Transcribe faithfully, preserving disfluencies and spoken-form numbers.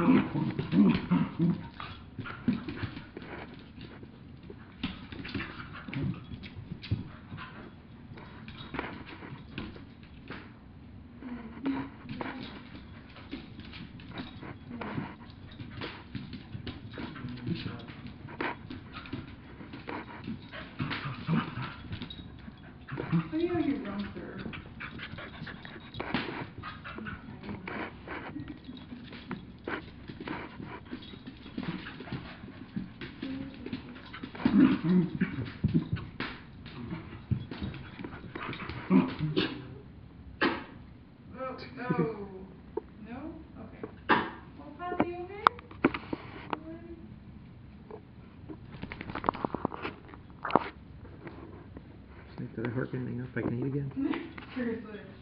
Oh, yeah, you run through. Oh, oh. No? Okay. Well, Poppy, you okay? Did I harp anything up I can eat again? Seriously.